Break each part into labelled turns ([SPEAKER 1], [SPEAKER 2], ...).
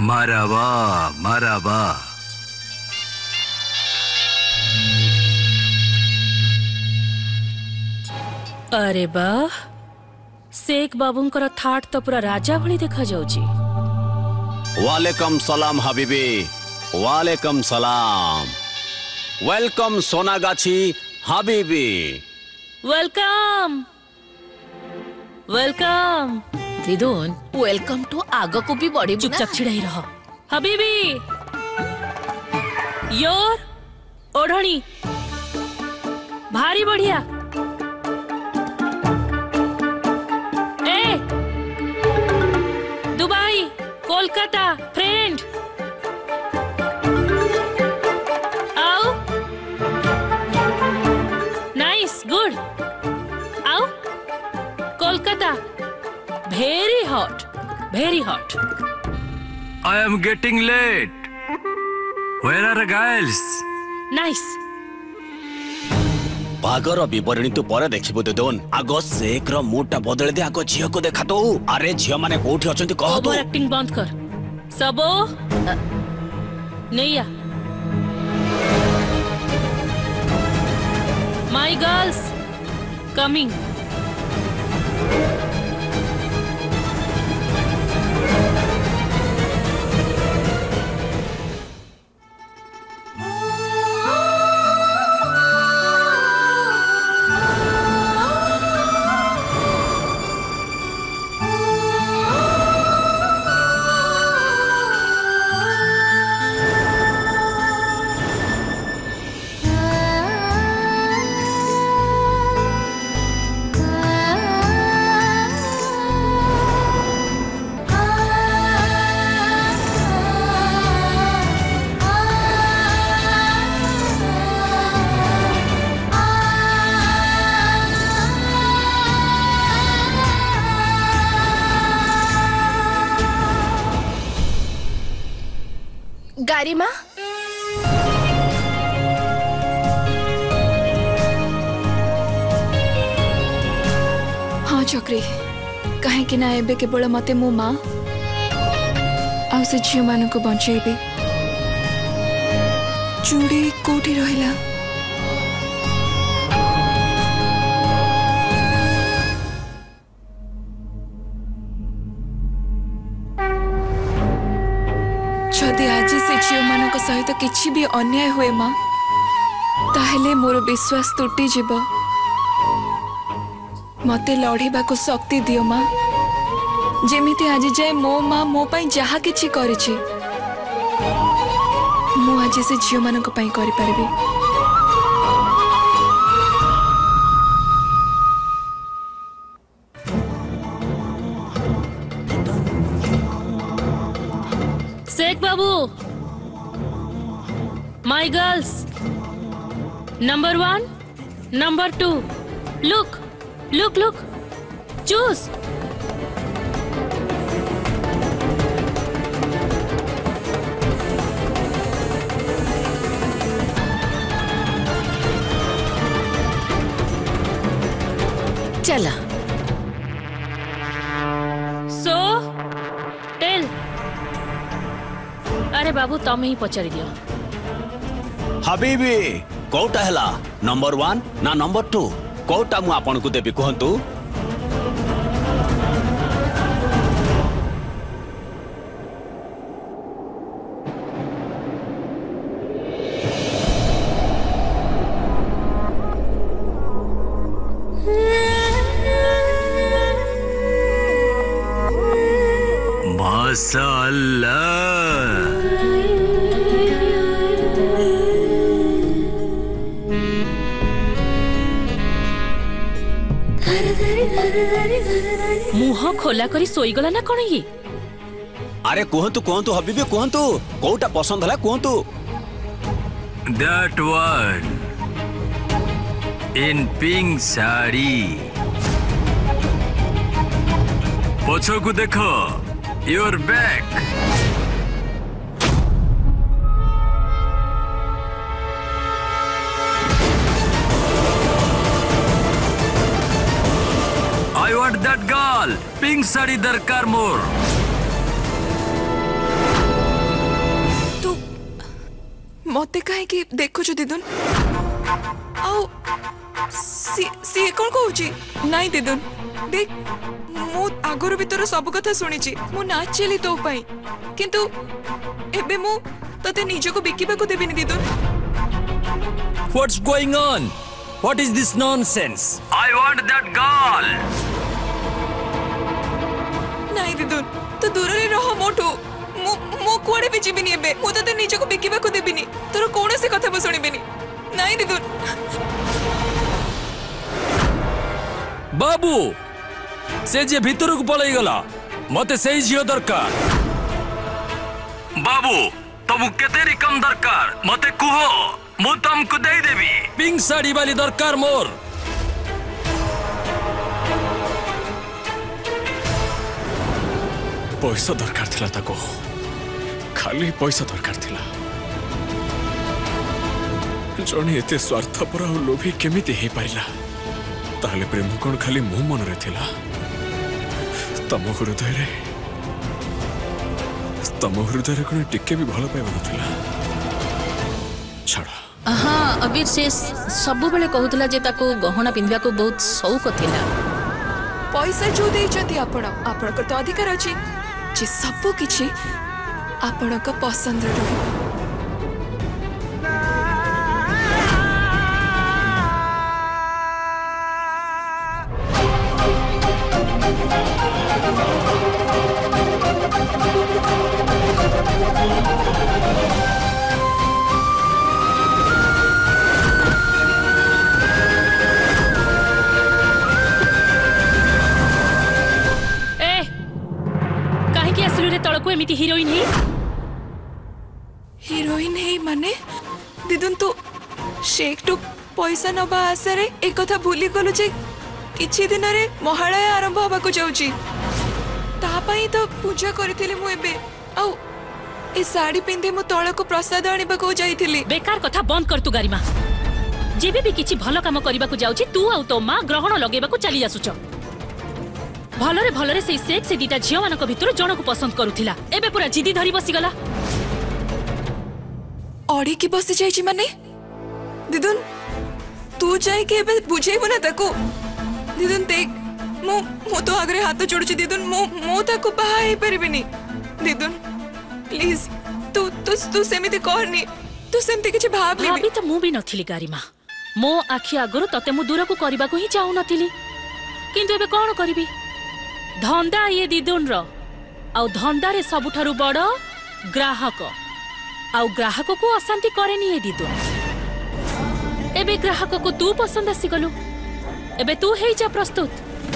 [SPEAKER 1] मरहबा मरहबा।
[SPEAKER 2] अरे वाह, शेख बाबूंकर थाट तो पूरा राजा भली देखा जाउची।
[SPEAKER 3] वालेकुम सलाम हबीबी, वालेकुम सलाम। वेलकम सोनागाछी हबीबी।
[SPEAKER 2] Welcome welcome.
[SPEAKER 4] विदुन वेलकम टू आग को भी बड़ी
[SPEAKER 2] चुपचाप छिड़ा ही रहो। हबीबी योर ओढ़नी भारी बढ़िया। ए दुबई कोलकाता फ्रेंड आओ। नाइस गुड आओ। Kolkata very hot, very hot.
[SPEAKER 1] I am getting late. Where are the girls?
[SPEAKER 2] Nice.
[SPEAKER 3] बागर विवरणी तू पर देखिबो देदोन। आगो शेख रो मूड टा बदल दे, आगो झियो को देखा तो। अरे झियो माने कोठी अछंती कह तो।
[SPEAKER 2] ओवर एक्टिंग बंद कर। सबो नहीं आ। My girls coming.
[SPEAKER 5] गारिमा हाँ चक्री कहीं ना एबे केवल मते मो माँ आ से झील मान को बंचेबी। चूड़ी कोठी रहिला जदि आज से झील मान सहित किछि भी अन्याय हुए माँ ताहेले मोर विश्वास तुटी जीव। मते लड़ीबा को शक्ति दियो माँ जेमिति आज जाए मो माँ मो पाई जहा किछि करिछि मु आज से झील मान पाई करि परबी।
[SPEAKER 2] शेख बाबू my girls number 1 number 2 look look look choose।
[SPEAKER 4] चला
[SPEAKER 2] so tell। अरे बाबू तमे ही पचारि दियो।
[SPEAKER 3] हबीबी कोटा हला नंबर 1 ना नंबर 2 कोटा मु आपन को देबी कहंतु।
[SPEAKER 1] माशाअल्लाह।
[SPEAKER 2] मुह खोला करी सोई गला ना कौन ये?
[SPEAKER 3] अरे कहंतु कहंतु हबीबी कहंतु कोटा पसंद हला कहंतु।
[SPEAKER 1] That one in pink sari. पछो को देखो your back। I want that girl pink sari दरकार मोर।
[SPEAKER 5] मते कहीं देखो दिदुन आउ सी कौन कहूँ नाई दिदुन देख मु आगर भीतर सब कथा शुणी मु नाचेली तो पाई किंतु एबे मु तते निजको बिकिबाको देबिनी दिदुन।
[SPEAKER 1] What's going on? What is this nonsense? I want that girl.
[SPEAKER 5] नाई दिदुन तो दूर रे रह मोठो मो कुआडे भी जीबिनी एबे मु तते निजको बिकिबाको देबिनी तोर कोनोसी कथा मु सुनिबिनी नाई दिदुन।
[SPEAKER 1] बाबू से जे भीतर को पळई गला मते सेई झियो दरकार। बाबू तमु केतेरी कम दरकार मते कुहो मु तुमको दे देबी। पिंक साड़ी वाली दरकार मोर।
[SPEAKER 6] पैसा दरकार थिला ताको खाली पैसा दरकार थिला। जणे एते स्वार्थपर और लोभी केमिति हे पारिला ताले प्रेम कोन खाली मु मन रे थिला तम हृदय रे कोन टिके भी भलो पाइबा नथिला छाड़ा।
[SPEAKER 4] हाँ अबीर से सब बेले कहूला जे ताको गहना पिंधिया को बहुत शौक थिला।
[SPEAKER 5] पैसा जो देइचंती आपण तो अधिकार अछि जे सब किछि आपण का पसंद रही।
[SPEAKER 2] तळको एमिति
[SPEAKER 5] हीरोइन है माने दिदुन तो शेख टू पैसा नबा आसरे एक कथा भूली गलो जे किछि दिन रे महालय आरंभ होबा को जाउची ता पई तो पूजा करथिले मु एबे आ ए साड़ी पिंधे मु तळको प्रसाद आनिबा को जाईथिली।
[SPEAKER 2] बेकार कथा बंद कर तू गारिमा। जेबे भी किछि भलो काम करबा को जाउची तू आ तो मां ग्रहण लगेबा को चली आसुच। भलरे से शेख से दीटा झियो मानक भितर जण को पसंद करूथिला एबे पूरा जिदी धरी बसी गला।
[SPEAKER 5] अड़ी की बसी जाईची माने दिदुन तू जाई के एबे बुझेइबो ना ताको दिदुन देख मो तो आगरे हाथ जोड़ुची दिदुन मो ताको बाहा हे परबिनी दिदुन प्लीज तू सेमिति कहनी तू सेमति किछि भाबनी
[SPEAKER 2] भाबी तो मु भी नथिली गारिमा। मो आखि आगरो तते मु दूर को करबा को ही चाहू नथिली किंतु एबे कोन करबी धंदा ये दिदुन रो आउ धंदा रे सबुठारु बड़ ग्राहक आउ ग्राहक को अशांति करेनी ये दिदुन। एबे ग्राहक को तू पसंद आसी गलु एबे तू हेई जा प्रस्तुत।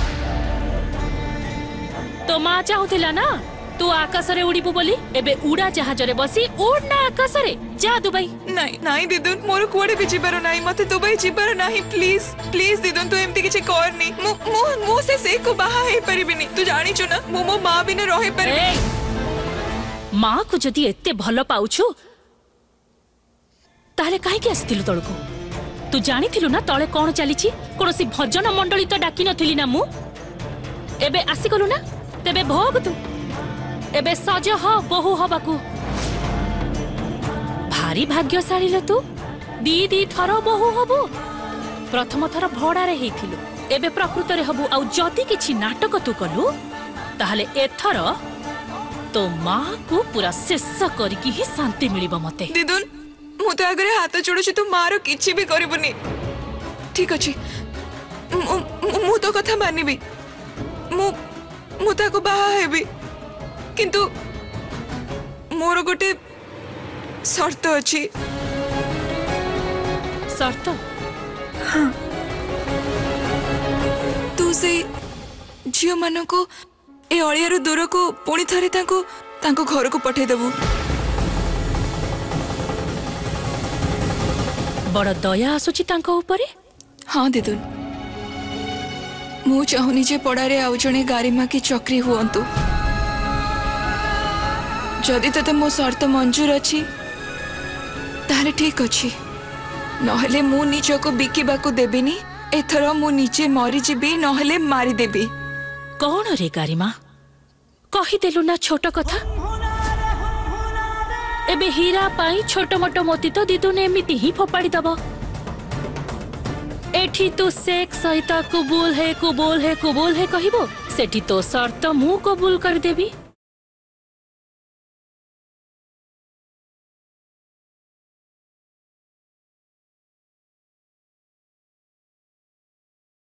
[SPEAKER 2] तो मां चाहुथिला ना तू आकाश रे उड़ीबु बोली एबे उड़ा जहाज रे बसी उड़ ना आकाश रे जा दुबई।
[SPEAKER 5] नहीं दिदुन मोर कुआडे भी जिबारो नाही मते दुबई जिबारो नाही प्लीज दिदुन तू एमती किछि करनी मो से को बाहा हे परिबिनी तू जानी छु ना मो मां बिना रहे परिबिनी।
[SPEAKER 2] मां को जदी एते भलो पाउछु ताले काहे के आस्तिलु तळको तू जानी थिलु ना तळे कोन चलीछि कोनोसी भजन मंडली तो डाकी नथिली ना मु एबे आसी गलु ना तेबे भोग तू एबे सज हो बहु हबाकू भारी भाग्यशाली ल तू दी थर बहु हबु प्रथम थर भड़ा रे हेथिलु एबे प्रकृत रे हबु आउ जदी किछि नाटक तू कलु ताहले एथर तो मां को पूरा शेष करिकि ही शांति मिलिबो मते।
[SPEAKER 5] दिदुन मु तो आगरे हाथ जोड़ुछि तू मारो किछि भी करबुनी ठीक अछि मु तो कथा मानिबी मु ताको बाहा हेबी किंतु मोर गोटे शर्त अछि।
[SPEAKER 2] शर्त?
[SPEAKER 5] हाँ तू से झियो मानो को ए अलियारू दूर को पुणी थरे तांको घर को पठे देबू।
[SPEAKER 2] बड़ दया आसुची तांको ऊपरे?
[SPEAKER 5] हाँ दिदुन मु चाहुनी जे पड़ारे आउ जणे गारिमा की चक्री हुअंतु जदि तते मो शर्त मंजूर अछि ताले ठीक अछि नहले मु निजको बिकिबाको देबिनी एथर मु निजे मरी जिबी नहले मारी देबी।
[SPEAKER 2] कौन रे गारिमा कही देलु ना छोट कथा एबे हीरा पाई छोट मोट मोती तो दिदुन एमिति ही फोपाड़ी दब। एठी तू सेक सहित कुबूल है कहबो सेठी तो शर्त मु कबूल कर देबी।